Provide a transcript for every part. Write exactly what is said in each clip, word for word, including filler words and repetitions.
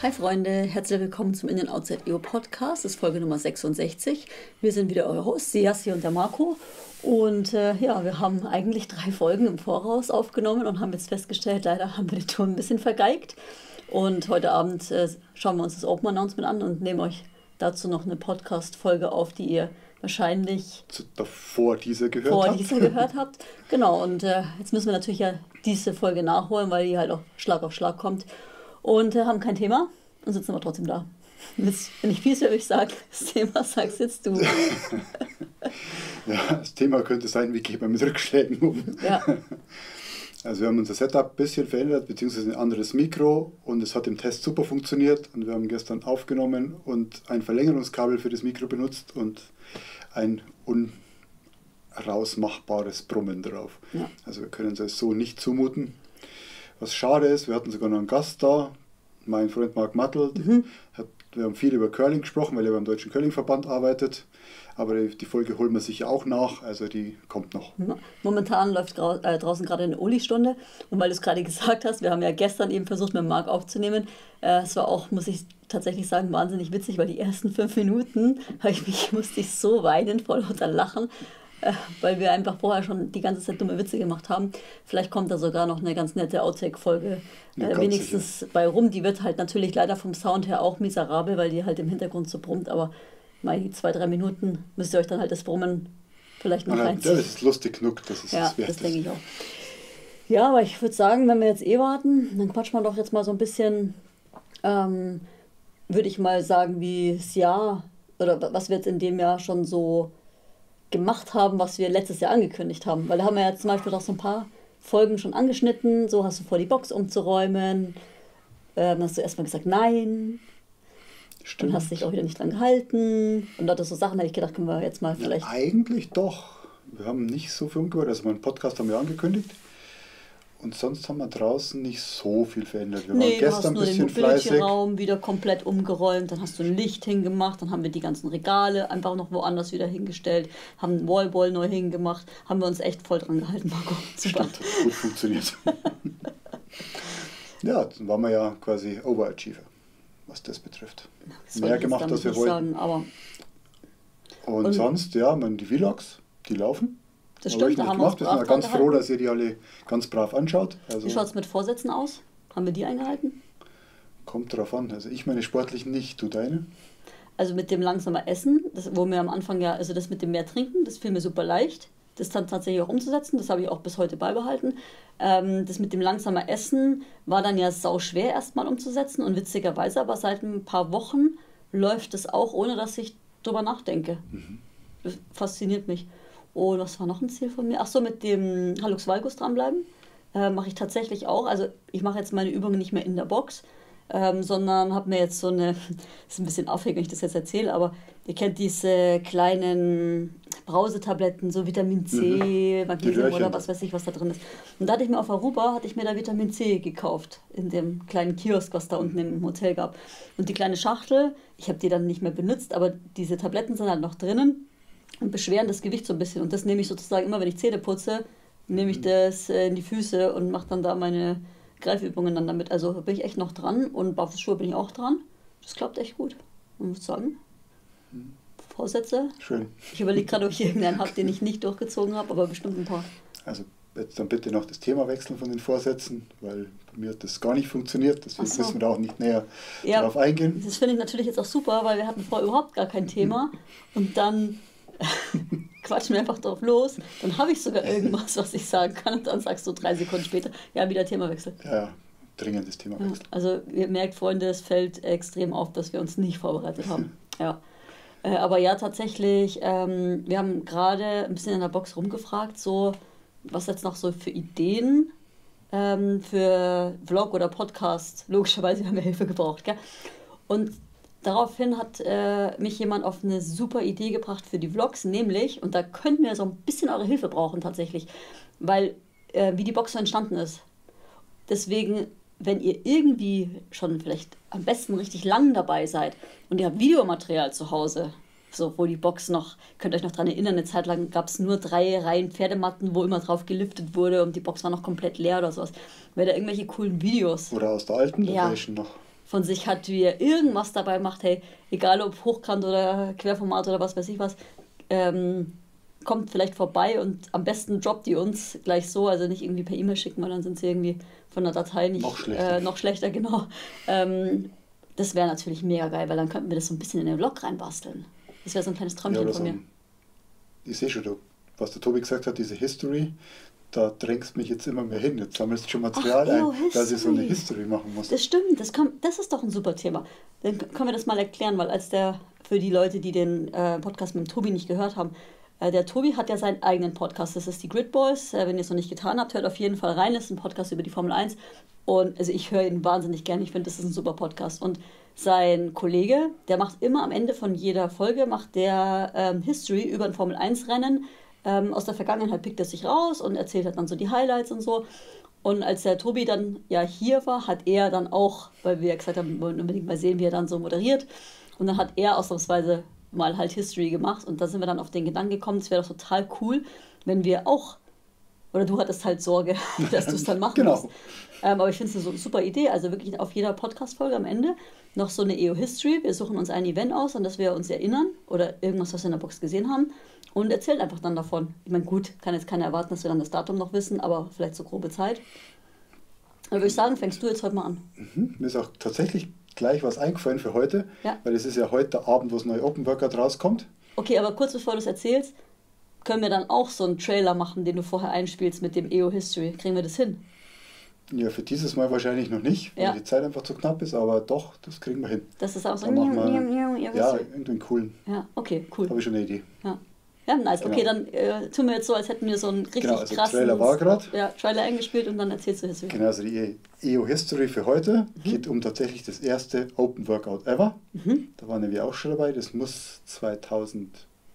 Hi Freunde, herzlich willkommen zum In- Outside E O Podcast, das ist Folge Nummer sechsundsechzig. Wir sind wieder eure Hosts, die Yassi und der Marco. Und äh, ja, wir haben eigentlich drei Folgen im Voraus aufgenommen und haben jetzt festgestellt, leider haben wir den Ton ein bisschen vergeigt. Und heute Abend äh, schauen wir uns das Open Announcement an und nehmen euch dazu noch eine Podcast-Folge auf, die ihr wahrscheinlich vor dieser gehört vor habt. dieser gehört habt. Genau, und äh, jetzt müssen wir natürlich ja diese Folge nachholen, weil die halt auch Schlag auf Schlag kommt. Und äh, haben kein Thema und sitzen aber trotzdem da. Jetzt, wenn ich fies höre, ich sage, das Thema sagst jetzt du. Ja, das Thema könnte sein, wie gehen wir mit Rückschlägen um. Ja. Also wir haben unser Setup ein bisschen verändert, beziehungsweise ein anderes Mikro, und es hat im Test super funktioniert und wir haben gestern aufgenommen und ein Verlängerungskabel für das Mikro benutzt und ein unrausmachbares Brummen drauf. Ja. Also wir können es so nicht zumuten. Was schade ist, wir hatten sogar noch einen Gast da, mein Freund Marc Mattl. Mhm. Hat, wir haben viel über Curling gesprochen, weil er beim Deutschen Curlingverband arbeitet. Aber die, die Folge holen wir sicher auch nach, also die kommt noch. Momentan läuft grau, äh, draußen gerade eine Uli-Stunde. Und weil du es gerade gesagt hast, wir haben ja gestern eben versucht, mit Marc aufzunehmen. Äh, es war auch, muss ich tatsächlich sagen, wahnsinnig witzig, weil die ersten fünf Minuten ich mich, musste ich so weinen, vor lauter Lachen. Weil wir einfach vorher schon die ganze Zeit dumme Witze gemacht haben. Vielleicht kommt da sogar noch eine ganz nette Outtake-Folge ja, äh, wenigstens sicher. bei rum. Die wird halt natürlich leider vom Sound her auch miserabel, weil die halt im Hintergrund so brummt. Aber mal die zwei, drei Minuten müsst ihr euch dann halt das Brummen vielleicht noch ja, reinziehen. Ja, das ist lustig genug, das ist ja, das wert. Das denke ich auch. Ja, aber ich würde sagen, wenn wir jetzt eh warten, dann quatschen wir doch jetzt mal so ein bisschen, ähm, würde ich mal sagen, wie das Jahr, oder was wir jetzt in dem Jahr schon so gemacht haben, was wir letztes Jahr angekündigt haben. Weil da haben wir ja zum Beispiel auch so ein paar Folgen schon angeschnitten. So hast du vor, die Box umzuräumen. Ähm, dann hast du erstmal gesagt, nein. Stimmt. Dann hast du dich auch wieder nicht dran gehalten. Und da so Sachen, hätte ich gedacht, können wir jetzt mal vielleicht... Ja, eigentlich doch. Wir haben nicht so viel umgehört. Also meinen Podcast haben wir angekündigt. Und sonst haben wir draußen nicht so viel verändert. Wir nee, waren gestern du ein hast nur bisschen den fleißig. Mobility-Raum wieder komplett umgeräumt, dann hast du ein Licht hingemacht, dann haben wir die ganzen Regale einfach noch woanders wieder hingestellt, haben einen Wallball neu hingemacht, haben wir uns echt voll dran gehalten, Marco. Super. Stimmt, hat gut funktioniert. Ja, dann waren wir ja quasi Overachiever, was das betrifft. Das Mehr gemacht, als wir wollten. Sagen, aber und, und sonst, ja, man, die Vlogs, die laufen. Das stimmt, da haben wir uns brav Wir sind ganz froh, dass ihr die alle ganz brav anschaut. Also wie schaut es mit Vorsätzen aus? Haben wir die eingehalten? Kommt drauf an. Also ich meine sportlichen nicht, du deine? Also mit dem langsamer Essen, das, wo wir am Anfang ja, also das mit dem mehr Trinken, das fiel mir super leicht. Das dann tatsächlich auch umzusetzen, das habe ich auch bis heute beibehalten. Ähm, das mit dem langsamer Essen war dann ja sau schwer erstmal umzusetzen und witzigerweise aber seit ein paar Wochen läuft es auch, ohne dass ich drüber nachdenke. Mhm. Das fasziniert mich. Und was war noch ein Ziel von mir? Ach so, mit dem Hallux Valgus dranbleiben. Äh, mache ich tatsächlich auch. Also ich mache jetzt meine Übungen nicht mehr in der Box, ähm, sondern habe mir jetzt so eine, ist ein bisschen aufregend, wenn ich das jetzt erzähle, aber ihr kennt diese kleinen Brausetabletten, so Vitamin C, mhm. Magnesium oder was weiß ich, was da drin ist. Und da hatte ich mir auf Aruba, hatte ich mir da Vitamin C gekauft, in dem kleinen Kiosk, was da unten im Hotel gab. Und die kleine Schachtel, ich habe die dann nicht mehr benutzt, aber diese Tabletten sind halt noch drinnen und beschweren das Gewicht so ein bisschen. Und das nehme ich sozusagen immer, wenn ich Zähne putze, nehme ich das äh, in die Füße und mache dann da meine Greifübungen dann damit. Also bin ich echt noch dran und Barfußschuhe bin ich auch dran. Das klappt echt gut, man muss sagen. Mhm. Vorsätze? Schön. Ich überlege gerade, ob ich irgendeinen habe, den ich nicht durchgezogen habe, aber bestimmt ein paar. Also jetzt dann bitte noch das Thema wechseln von den Vorsätzen, weil bei mir hat das gar nicht funktioniert, deswegen so. müssen wir da auch nicht näher ja, drauf eingehen. Das finde ich natürlich jetzt auch super, weil wir hatten vorher überhaupt gar kein Thema und dann quatschen wir einfach drauf los, dann habe ich sogar irgendwas, was ich sagen kann und dann sagst du drei Sekunden später, ja, wieder Themawechsel. Ja, ja, dringendes Themawechsel. Ja, also ihr merkt, Freunde, es fällt extrem auf, dass wir uns nicht vorbereitet haben. Ja. Äh, aber ja, tatsächlich, ähm, wir haben gerade ein bisschen in der Box rumgefragt, so, was jetzt noch so für Ideen ähm, für Vlog oder Podcast, logischerweise haben wir Hilfe gebraucht, gell? Und daraufhin hat äh, mich jemand auf eine super Idee gebracht für die Vlogs, nämlich, und da könnten wir so ein bisschen eure Hilfe brauchen tatsächlich, weil äh, wie die Box so entstanden ist. Deswegen, wenn ihr irgendwie schon vielleicht am besten richtig lang dabei seid und ihr habt Videomaterial zu Hause, so wo die Box noch, könnt ihr euch noch daran erinnern, eine Zeit lang gab es nur drei Reihen Pferdematten, wo immer drauf gelüftet wurde und die Box war noch komplett leer oder sowas. Wäre da irgendwelche coolen Videos. Oder aus der alten Location ja. noch. von sich hat, wie er irgendwas dabei macht, hey, egal ob Hochkant oder Querformat oder was weiß ich was, ähm, kommt vielleicht vorbei und am besten droppt die uns gleich so, also nicht irgendwie per E-Mail schicken, weil dann sind sie irgendwie von der Datei nicht noch schlechter, äh, noch schlechter genau. Ähm, das wäre natürlich mega geil, weil dann könnten wir das so ein bisschen in den Vlog reinbasteln. Das wäre so ein kleines Träumchen ja, von mir. Ich sehe schon, was der Tobi gesagt hat, diese History, da drängst mich jetzt immer mehr hin. Jetzt sammelst du schon Material Ach, ein, dass ich so eine History machen muss. Das stimmt, das, kann, das ist doch ein super Thema. Dann können wir das mal erklären, weil als der, für die Leute, die den äh, Podcast mit dem Tobi nicht gehört haben, äh, der Tobi hat ja seinen eigenen Podcast, das ist die Grid Boys. Äh, wenn ihr es noch nicht getan habt, hört auf jeden Fall rein, das ist ein Podcast über die Formel eins. Und also ich höre ihn wahnsinnig gerne, ich finde, das ist ein super Podcast. Und sein Kollege, der macht immer am Ende von jeder Folge, macht der ähm, History über ein Formel eins Rennen. Ähm, aus der Vergangenheit pickt er sich raus und erzählt halt dann so die Highlights und so. Und als der Tobi dann ja hier war, hat er dann auch, weil wir ja gesagt haben, wir wollen unbedingt mal sehen, wie er dann so moderiert. Und dann hat er ausnahmsweise mal halt History gemacht. Und da sind wir dann auf den Gedanken gekommen, es wäre doch total cool, wenn wir auch, oder du hattest halt Sorge, dass du es dann machen genau. musst. Ähm, aber ich finde es eine super Idee. Also wirklich auf jeder Podcast-Folge am Ende noch so eine E O-History. Wir suchen uns ein Event aus, an das wir uns erinnern oder irgendwas, was wir in der Box gesehen haben und erzählen einfach dann davon. Ich meine, gut, kann jetzt keiner erwarten, dass wir dann das Datum noch wissen, aber vielleicht so grobe Zeit. Dann würde ich sagen, fängst du jetzt heute mal an. Mhm. Mir ist auch tatsächlich gleich was eingefallen für heute, ja. weil es ist ja heute der Abend, wo das neue Open Workout rauskommt. Okay, aber kurz bevor du es erzählst, können wir dann auch so einen Trailer machen, den du vorher einspielst mit dem E O-History. Kriegen wir das hin? Ja, für dieses Mal wahrscheinlich noch nicht, weil ja. die Zeit einfach zu knapp ist, aber doch, das kriegen wir hin. Das ist auch so ein Ja, irgendeinen coolen. Ja, okay, cool. Habe ich schon eine Idee. Ja, ja nice. Genau. Okay, dann äh, tun wir jetzt so, als hätten wir so einen richtig genau, also krassen Trailer war gerade. Ja, Trailer eingespielt und dann erzählst du History. Genau, also die E O-History für heute mhm. geht um tatsächlich das erste Open Workout ever. Mhm. Da waren wir auch schon dabei. Das muss zweitausendelf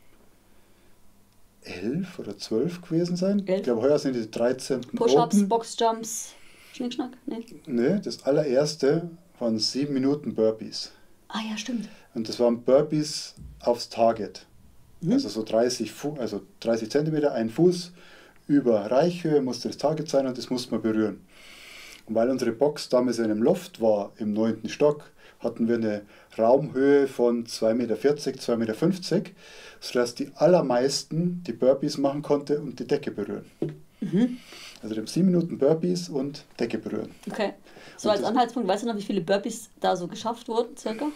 oder zwölf gewesen sein. elf. Ich glaube, heuer sind die dreizehnten Push-Ups, Boxjumps, Schnickschnack? Nee. Nee, das allererste waren sieben Minuten Burpees. Ah ja, stimmt. Und das waren Burpees aufs Target. Mhm. Also so dreißig, Fu- also dreißig Zentimeter, ein Fuß über Reichhöhe musste das Target sein und das musste man berühren. Und weil unsere Box damals in einem Loft war, im neunten Stock, hatten wir eine Raumhöhe von zwei Meter vierzig, zwei Meter fünfzig, sodass die allermeisten die Burpees machen konnte und die Decke berühren. Mhm. Also wir haben sieben Minuten Burpees und Decke berühren. Okay. So und als Anhaltspunkt, weißt du noch, wie viele Burpees da so geschafft wurden, circa?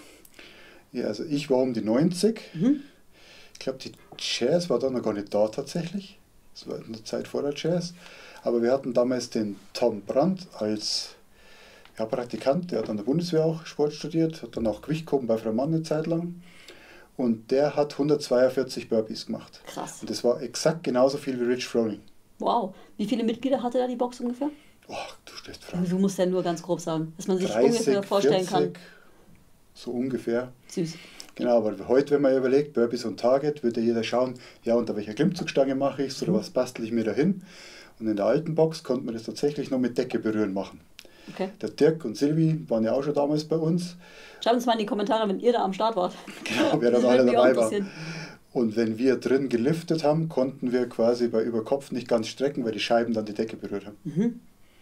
Ja, also ich war um die neunzig. Mhm. Ich glaube, die Jazz war da noch gar nicht da tatsächlich. Das war in der Zeit vor der Jazz. Aber wir hatten damals den Tom Brandt als ja, Praktikant, der hat an der Bundeswehr auch Sport studiert, hat dann auch Gewicht gehoben bei Frau Mann eine Zeit lang. Und der hat hundertzweiundvierzig Burpees gemacht. Krass. Und das war exakt genauso viel wie Rich Froning. Wow. Wie viele Mitglieder hatte da die Box ungefähr? Oh, du stellst Fragen. Du musst ja nur ganz grob sagen, dass man sich dreißig, ungefähr vorstellen vierzig, kann. So ungefähr. Süß. Genau, aber heute, wenn man überlegt, Burpees und Target, würde jeder schauen, ja, unter welcher Klimmzugstange mache ich es oder was bastel ich mir da hin. Und in der alten Box konnte man das tatsächlich noch mit Decke berühren machen. Okay. Der Dirk und Silvi waren ja auch schon damals bei uns. Schreibt uns mal in die Kommentare, wenn ihr da am Start wart. Genau, wer da alle dabei war. Und wenn wir drin geliftet haben, konnten wir quasi bei Überkopf nicht ganz strecken, weil die Scheiben dann die Decke berührt haben. Mhm.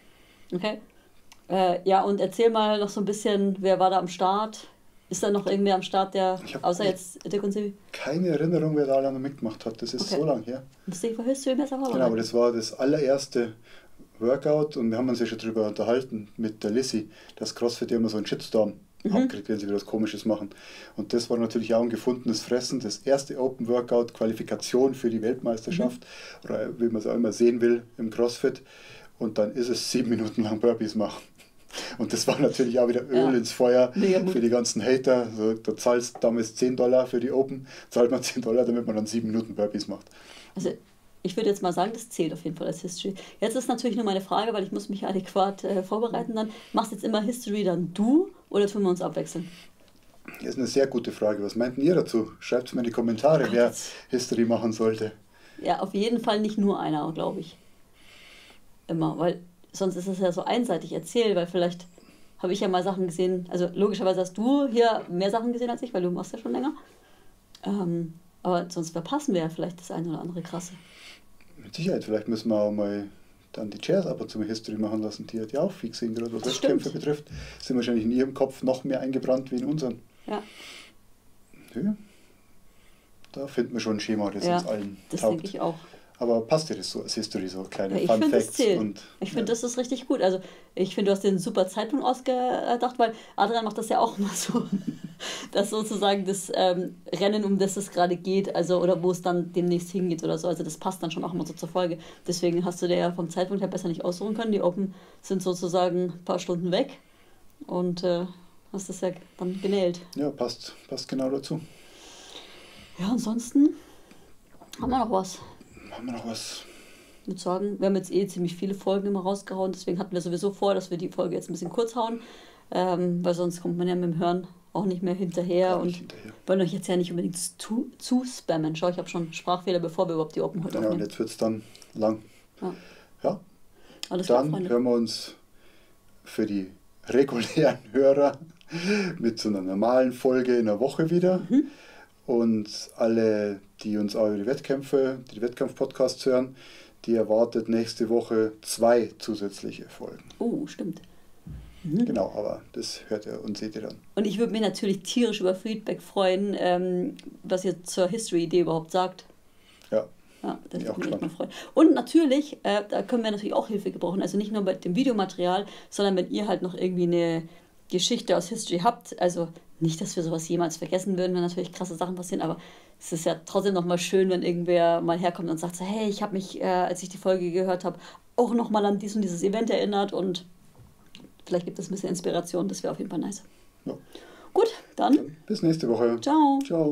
Okay. Äh, ja, und erzähl mal noch so ein bisschen, wer war da am Start? Ist da noch irgendwer am Start, der, außer jetzt Dirk und Silvi? Keine Erinnerung, wer da alle noch mitgemacht hat. Das ist okay. So lang her. Das Ding verhörst du besser Genau, aber das war das allererste Workout und wir haben uns ja schon darüber unterhalten mit der Lissy, dass CrossFit ja immer so einen Shitstorm mhm. abkriegt, wenn sie wieder was Komisches machen. Und das war natürlich auch ein gefundenes Fressen. Das erste Open Workout, Qualifikation für die Weltmeisterschaft mhm. oder wie man es auch immer sehen will im CrossFit. Und dann ist es sieben Minuten lang Burpees machen. Und das war natürlich auch wieder Öl ja. ins Feuer für die ganzen Hater. Also, da zahlst du damals zehn Dollar für die Open, zahlt man zehn Dollar, damit man dann sieben Minuten Burpees macht. Also ich würde jetzt mal sagen, das zählt auf jeden Fall als History. Jetzt ist natürlich nur meine Frage, weil ich muss mich adäquat äh, vorbereiten dann. Machst jetzt immer History dann du oder tun wir uns abwechseln? Das ist eine sehr gute Frage. Was meinten ihr dazu? Schreibt es mir in die Kommentare, oh wer History machen sollte. Ja, auf jeden Fall nicht nur einer, glaube ich. Immer, weil sonst ist es ja so einseitig erzählt, weil vielleicht habe ich ja mal Sachen gesehen, also logischerweise hast du hier mehr Sachen gesehen als ich, weil du machst ja schon länger. Ähm, aber sonst verpassen wir ja vielleicht das eine oder andere Krasse. Mit Sicherheit, vielleicht müssen wir auch mal dann die Chairs ab und zu mal History machen lassen. Die hat ja auch viel gesehen, gerade was Wettkämpfe betrifft. Sind wahrscheinlich in ihrem Kopf noch mehr eingebrannt wie in unseren. Ja. Ja. Da finden wir schon ein Schema, das ja, uns allen das taugt. denke ich auch. Aber passt dir das so als History, so kleine ja, Fun Facts? Und, ich finde, ja. das ist richtig gut. Also ich finde, du hast den super Zeitpunkt ausgedacht, weil Adrian macht das ja auch immer so, dass sozusagen das ähm, Rennen, um das es gerade geht, also oder wo es dann demnächst hingeht oder so, also das passt dann schon auch immer so zur Folge. Deswegen hast du dir ja vom Zeitpunkt her besser nicht aussuchen können. Die Open sind sozusagen ein paar Stunden weg und äh, hast das ja dann genäht. Ja, passt, passt genau dazu. Ja, ansonsten haben wir noch was. Haben wir noch was? Ich würde sagen, wir haben jetzt eh ziemlich viele Folgen immer rausgehauen, deswegen hatten wir sowieso vor, dass wir die Folge jetzt ein bisschen kurz hauen, ähm, weil sonst kommt man ja mit dem Hören auch nicht mehr hinterher Gar nicht und hinterher. wollen euch jetzt ja nicht unbedingt zu, zu spammen. Schau, ich habe schon Sprachfehler, bevor wir überhaupt die Open heute ja, aufnehmen. Ja, und jetzt wird es dann lang. Ja. ja. Alles dann klar, hören wir uns für die regulären Hörer mit so einer normalen Folge in der Woche wieder. Mhm. Und alle, die uns auch über die Wettkämpfe, die Wettkampf-Podcasts hören, die erwartet nächste Woche zwei zusätzliche Folgen. Oh, stimmt. Mhm. Genau, aber das hört ihr und seht ihr dann. Und ich würde mich natürlich tierisch über Feedback freuen, ähm, was ihr zur History-Idee überhaupt sagt. Ja. Ja, das würde mich echt mal freuen. Und natürlich, äh, da können wir natürlich auch Hilfe gebrauchen. Also nicht nur bei dem Videomaterial, sondern wenn ihr halt noch irgendwie eine Geschichte aus History habt. Also nicht, dass wir sowas jemals vergessen würden, wenn natürlich krasse Sachen passieren, aber es ist ja trotzdem nochmal schön, wenn irgendwer mal herkommt und sagt so, hey, ich habe mich, äh, als ich die Folge gehört habe, auch nochmal an dies und dieses Event erinnert und vielleicht gibt es ein bisschen Inspiration. Das wäre auf jeden Fall nice. Ja. Gut, dann. dann bis nächste Woche. Ciao. Ciao.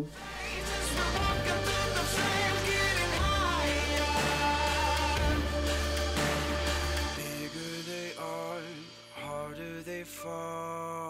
Fall.